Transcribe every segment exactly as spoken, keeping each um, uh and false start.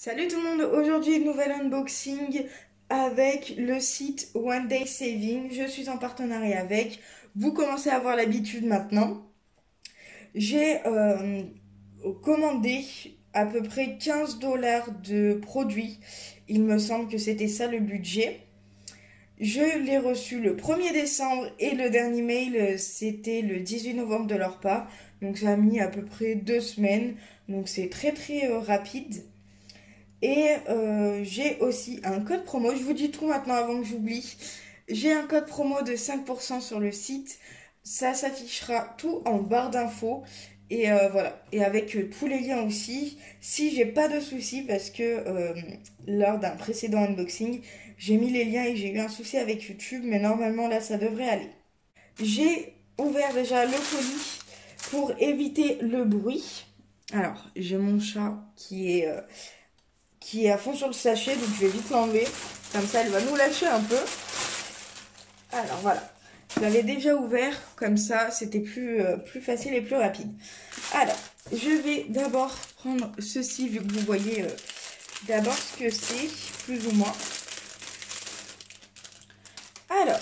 Salut tout le monde, aujourd'hui nouvel unboxing avec le site One Day Saving. Je suis en partenariat avec, vous commencez à avoir l'habitude maintenant. J'ai euh, commandé à peu près quinze dollars de produits, il me semble que c'était ça le budget. Je l'ai reçu le premier décembre et le dernier mail c'était le dix-huit novembre de leur part. Donc ça a mis à peu près deux semaines, donc c'est très très euh, rapide. Et euh, j'ai aussi un code promo, je vous dis tout maintenant avant que j'oublie. J'ai un code promo de cinq pour cent sur le site, ça s'affichera tout en barre d'infos. Et euh, voilà, et avec euh, tous les liens aussi, si j'ai pas de soucis, parce que euh, lors d'un précédent unboxing, j'ai mis les liens et j'ai eu un souci avec YouTube, mais normalement là ça devrait aller. J'ai ouvert déjà le colis pour éviter le bruit. Alors, j'ai mon chat qui est... Euh, qui est à fond sur le sachet, donc je vais vite l'enlever. Comme ça, elle va nous lâcher un peu. Alors voilà, je l'avais déjà ouvert, comme ça, c'était plus, euh, plus facile et plus rapide. Alors, je vais d'abord prendre ceci, vu que vous voyez euh, d'abord ce que c'est, plus ou moins. Alors,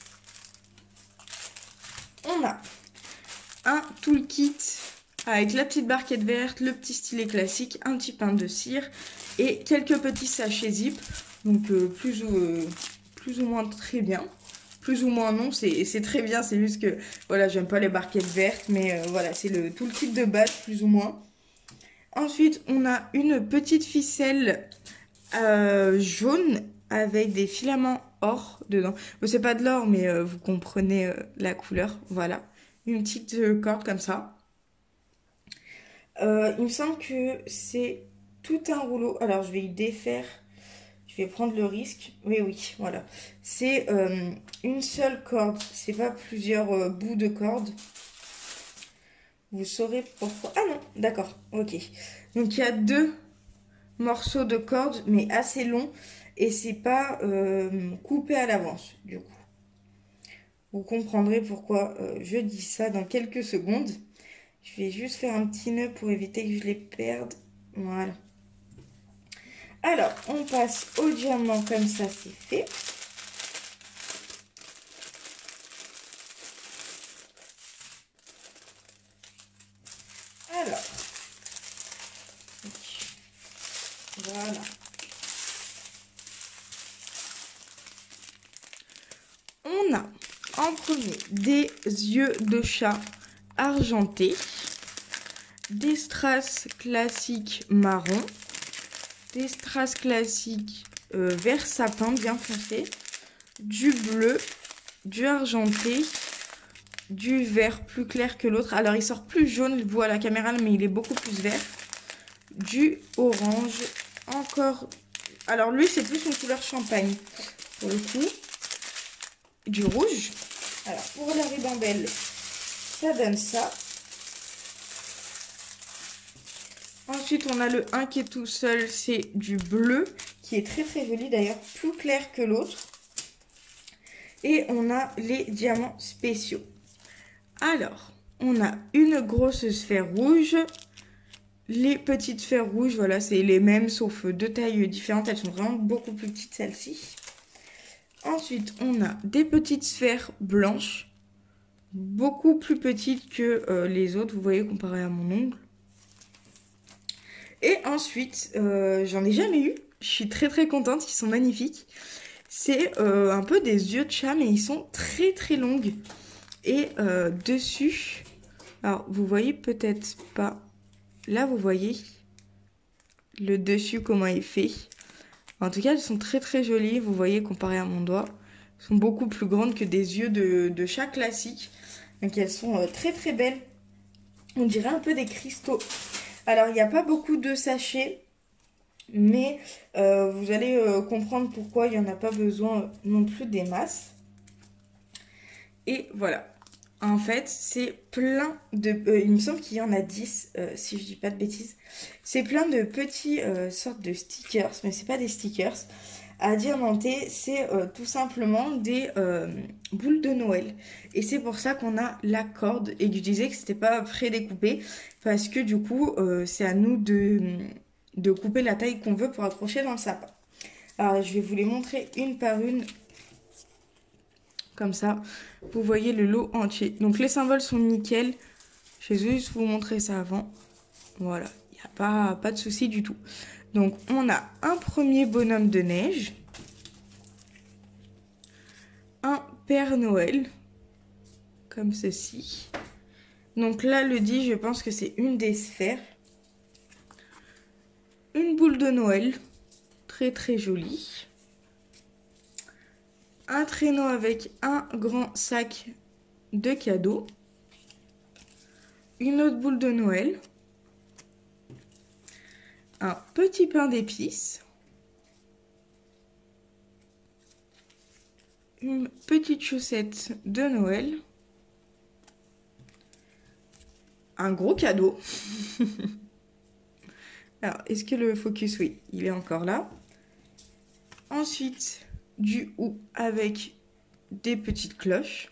on a un toolkit avec la petite barquette verte, le petit stylet classique, un petit pain de cire et quelques petits sachets zip. Donc euh, plus, ou, euh, plus ou moins très bien. Plus ou moins non, c'est très bien, c'est juste que voilà, j'aime pas les barquettes vertes, mais euh, voilà, c'est le tout le kit de base, plus ou moins. Ensuite, on a une petite ficelle euh, jaune avec des filaments or dedans. Bon, c'est pas de l'or, mais euh, vous comprenez euh, la couleur, voilà. Une petite euh, corde comme ça. Euh, il me semble que c'est tout un rouleau. Alors, je vais y défaire. Je vais prendre le risque. Oui, oui, voilà. C'est euh, une seule corde. C'est pas plusieurs euh, bouts de corde. Vous saurez pourquoi. Ah non, d'accord. Ok. Donc, il y a deux morceaux de corde, mais assez longs. Et c'est pas euh, coupé à l'avance, du coup. Vous comprendrez pourquoi euh, je dis ça dans quelques secondes. Je vais juste faire un petit nœud pour éviter que je les perde. Voilà. Alors, on passe au diamant comme ça, c'est fait. Alors, voilà. On a en premier des yeux de chat argentés, des strass classiques marron, des strass classiques euh, vert sapin bien foncé, du bleu, du argenté, du vert plus clair que l'autre. Alors il sort plus jaune, vous à la caméra, mais il est beaucoup plus vert. Du orange, encore... Alors lui c'est plus une couleur champagne pour le coup. Du rouge. Alors pour la ribambelle, ça donne ça. Ensuite, on a le un qui est tout seul, c'est du bleu, qui est très très joli d'ailleurs, plus clair que l'autre. Et on a les diamants spéciaux. Alors, on a une grosse sphère rouge. Les petites sphères rouges, voilà, c'est les mêmes, sauf deux tailles différentes. Elles sont vraiment beaucoup plus petites, celles-ci. Ensuite, on a des petites sphères blanches, beaucoup plus petites que euh, les autres, vous voyez, comparé à mon ongle. Et ensuite, euh, j'en ai jamais eu. Je suis très très contente, ils sont magnifiques. C'est euh, un peu des yeux de chat, mais ils sont très très longues. Et euh, dessus, alors vous voyez peut-être pas. Là, vous voyez le dessus, comment il fait. En tout cas, elles sont très très jolies. Vous voyez, comparé à mon doigt, elles sont beaucoup plus grandes que des yeux de, de chat classique. Donc elles sont euh, très très belles. On dirait un peu des cristaux. Alors, il n'y a pas beaucoup de sachets, mais euh, vous allez euh, comprendre pourquoi il n'y en a pas besoin non plus des masses. Et voilà. En fait, c'est plein de... Euh, il me semble qu'il y en a dix, euh, si je dis pas de bêtises. C'est plein de petits euh, sortes de stickers, mais c'est pas des stickers. À diamanter, c'est euh, tout simplement des euh, boules de Noël. Et c'est pour ça qu'on a la corde et que je disais que c'était pas prédécoupé. Parce que du coup, euh, c'est à nous de, de couper la taille qu'on veut pour accrocher dans le sapin. Alors, je vais vous les montrer une par une. Comme ça, vous voyez le lot entier. Donc, les symboles sont nickel. Je vais juste vous montrer ça avant. Voilà, il n'y a pas, pas de souci du tout. Donc, on a un premier bonhomme de neige. Un Père Noël. Comme ceci. Donc là, le dix, je pense que c'est une des sphères. Une boule de Noël. Très, très jolie. Un traîneau avec un grand sac de cadeaux. Une autre boule de Noël. Un petit pain d'épices. Une petite chaussette de Noël. Un gros cadeau. Alors, est-ce que le focus, oui, il est encore là. Ensuite, du hou avec des petites cloches.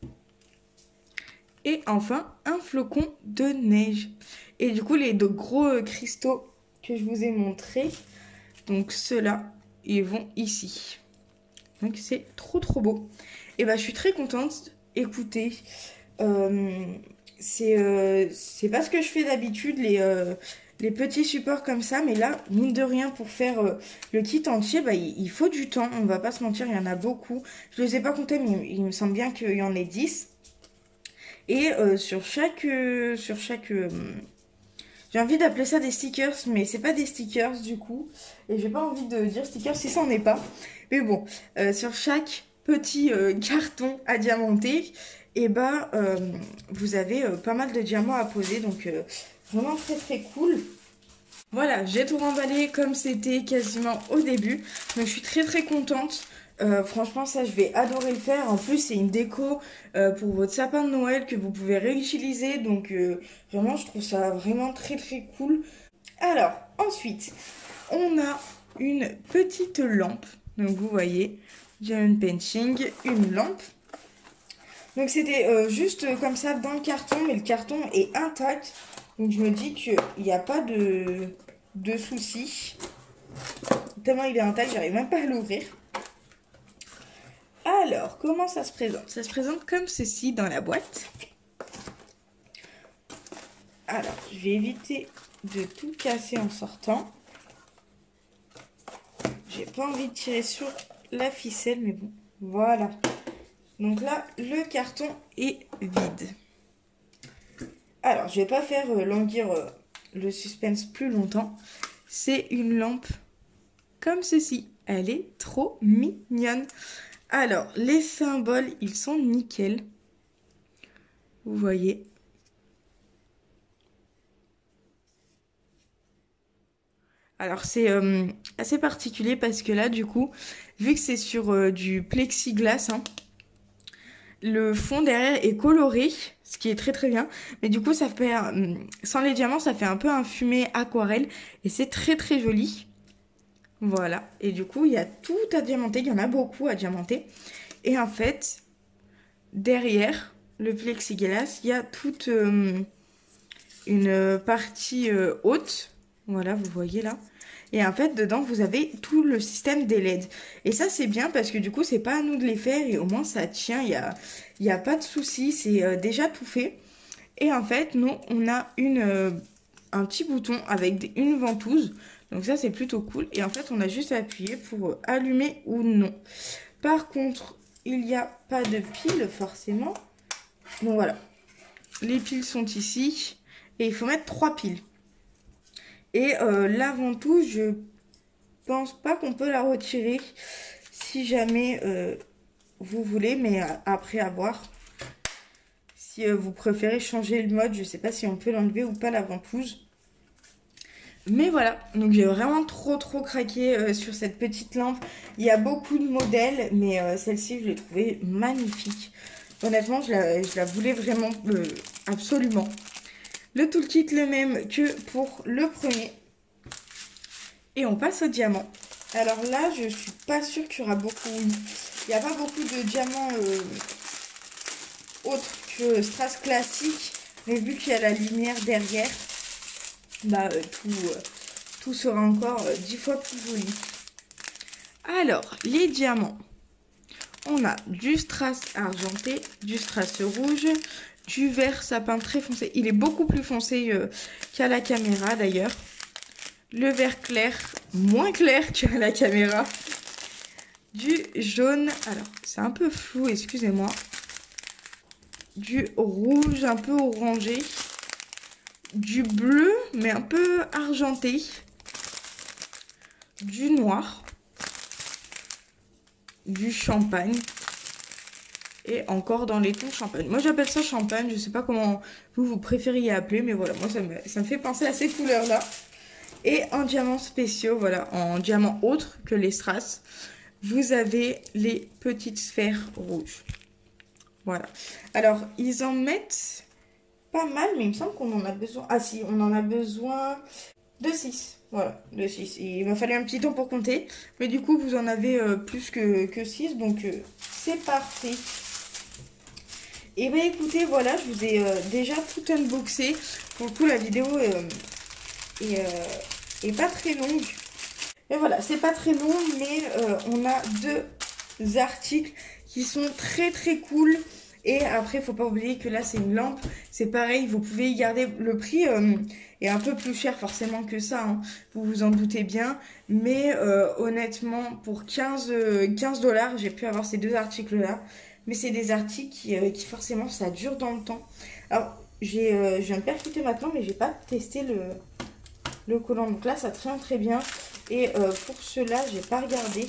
Et enfin, un flocon de neige. Et du coup, les deux gros euh, cristaux que je vous ai montrés, donc ceux-là, ils vont ici. Donc, c'est trop, trop beau. Et bah, je suis très contente. Écoutez, euh, c'est euh, c'est pas ce que je fais d'habitude, les... Euh, les petits supports comme ça, mais là, mine de rien, pour faire euh, le kit entier, bah, il, il faut du temps, on va pas se mentir, il y en a beaucoup. Je les ai pas comptés, mais il, il me semble bien qu'il y en ait dix. Et euh, sur chaque... Euh, sur chaque euh, j'ai envie d'appeler ça des stickers, mais c'est pas des stickers du coup. Et j'ai pas envie de dire stickers si ça en est pas. Mais bon, euh, sur chaque petit euh, carton à diamanter, et bah, euh, vous avez euh, pas mal de diamants à poser, donc... Euh, vraiment très très cool. Voilà, j'ai tout remballé comme c'était quasiment au début. Donc je suis très très contente. Euh, franchement, ça, je vais adorer le faire. En plus, c'est une déco euh, pour votre sapin de Noël que vous pouvez réutiliser. Donc euh, vraiment, je trouve ça vraiment très très cool. Alors, ensuite, on a une petite lampe. Donc vous voyez, diamond painting, une lampe. Donc c'était euh, juste comme ça dans le carton, mais le carton est intact. Donc je me dis qu'il n'y a pas de, de soucis. Tellement il est intact, j'arrive même pas à l'ouvrir. Alors, comment ça se présente? Ça se présente comme ceci dans la boîte. Alors, je vais éviter de tout casser en sortant. J'ai pas envie de tirer sur la ficelle, mais bon, voilà. Donc là, le carton est vide. Alors, je vais pas faire euh, languir euh, le suspense plus longtemps. C'est une lampe comme ceci. Elle est trop mignonne. Alors, les symboles, ils sont nickel. Vous voyez. Alors, c'est euh, assez particulier parce que là, du coup, vu que c'est sur euh, du plexiglas, hein, le fond derrière est coloré, ce qui est très très bien. Mais du coup, ça fait, euh, sans les diamants, ça fait un peu un fumé aquarelle. Et c'est très très joli. Voilà. Et du coup, il y a tout à diamanter. Il y en a beaucoup à diamanter. Et en fait, derrière le plexiglas, il y a toute euh, une partie euh, haute. Voilà, vous voyez là. Et en fait, dedans, vous avez tout le système des L E D. Et ça, c'est bien parce que du coup, c'est pas à nous de les faire. Et au moins, ça tient. Il n'y a, y a pas de souci. C'est euh, déjà tout fait. Et en fait, nous, on a une, euh, un petit bouton avec des, une ventouse. Donc ça, c'est plutôt cool. Et en fait, on a juste à appuyer pour euh, allumer ou non. Par contre, il n'y a pas de pile forcément. Donc voilà. Les piles sont ici. Et il faut mettre trois piles. Et euh, la ventouse, je pense pas qu'on peut la retirer si jamais euh, vous voulez, mais après avoir. Si euh, vous préférez changer le mode, je sais pas si on peut l'enlever ou pas la ventouse. Mais voilà, donc j'ai vraiment trop trop craqué euh, sur cette petite lampe. Il y a beaucoup de modèles, mais euh, celle-ci, je l'ai trouvée magnifique. Honnêtement, je la, je la voulais vraiment euh, absolument. Le toolkit le même que pour le premier. Et on passe au diamant. Alors là, je suis pas sûre qu'il y aura beaucoup. Il n'y a pas beaucoup de diamants euh, autres que strass classique. Mais vu qu'il y a la lumière derrière, bah euh, tout, euh, tout sera encore euh, dix fois plus joli. Alors, les diamants. On a du strass argenté, du strass rouge, du vert sapin très foncé. Il est beaucoup plus foncé euh, qu'à la caméra d'ailleurs. Le vert clair, moins clair qu'à la caméra. Du jaune, alors c'est un peu flou, excusez-moi. Du rouge un peu orangé. Du bleu, mais un peu argenté. Du noir. Du champagne. Et encore dans les tons champagne. Moi j'appelle ça champagne, je sais pas comment vous vous préfériez appeler, mais voilà, moi ça me, ça me fait penser à ces couleurs-là. Et en diamants spéciaux, voilà, en diamants autres que les strass, vous avez les petites sphères rouges. Voilà. Alors, ils en mettent pas mal, mais il me semble qu'on en a besoin. Ah si, on en a besoin de six. Voilà, de six. Il m'a fallu un petit temps pour compter. Mais du coup, vous en avez euh, plus que, que six. Donc, euh, c'est parfait. Et bien, écoutez, voilà, je vous ai euh, déjà tout unboxé. Pour le coup, la vidéo euh, est, euh, est pas très longue. Et voilà, c'est pas très long, mais euh, on a deux articles qui sont très très cool. Et après, il faut pas oublier que là, c'est une lampe. C'est pareil, vous pouvez y garder. Le prix euh, est un peu plus cher forcément que ça, hein, vous vous en doutez bien. Mais euh, honnêtement, pour quinze dollars, j'ai pu avoir ces deux articles-là. Mais c'est des articles qui, euh, qui forcément, ça dure dans le temps. Alors, j'ai, euh, je viens de percuter maintenant, mais j'ai pas testé le, le collant. Donc là, ça tient très bien. Et euh, pour cela, j'ai pas regardé.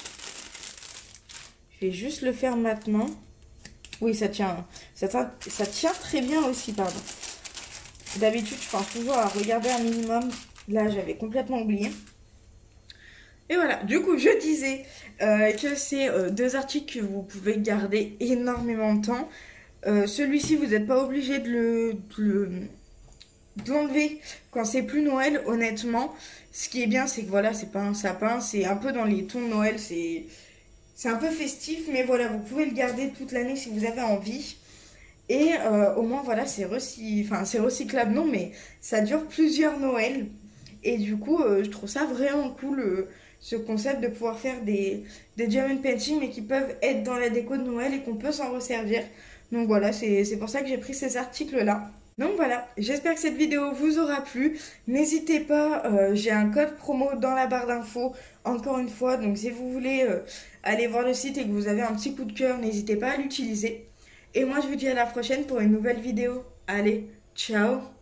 Je vais juste le faire maintenant. Oui, ça tient, ça, tient, ça tient très bien aussi, pardon. D'habitude, je pense toujours à regarder un minimum. Là, j'avais complètement oublié. Et voilà, du coup, je disais euh, que c'est euh, deux articles que vous pouvez garder énormément de temps. Euh, Celui-ci, vous n'êtes pas obligé de le... De le de l'enlever quand c'est plus Noël, honnêtement. Ce qui est bien, c'est que voilà, c'est pas un sapin, c'est un peu dans les tons de Noël, c'est c'est un peu festif, mais voilà, vous pouvez le garder toute l'année si vous avez envie. Et euh, au moins, voilà, c'est recy... enfin, c'est recyclable, non, mais ça dure plusieurs Noëls. Et du coup, euh, je trouve ça vraiment cool, euh, ce concept de pouvoir faire des, des diamond painting, mais qui peuvent être dans la déco de Noël et qu'on peut s'en resservir. Donc voilà, c'est pour ça que j'ai pris ces articles-là. Donc voilà, j'espère que cette vidéo vous aura plu. N'hésitez pas, euh, j'ai un code promo dans la barre d'infos, encore une fois. Donc si vous voulez euh, aller voir le site et que vous avez un petit coup de cœur, n'hésitez pas à l'utiliser. Et moi je vous dis à la prochaine pour une nouvelle vidéo. Allez, ciao!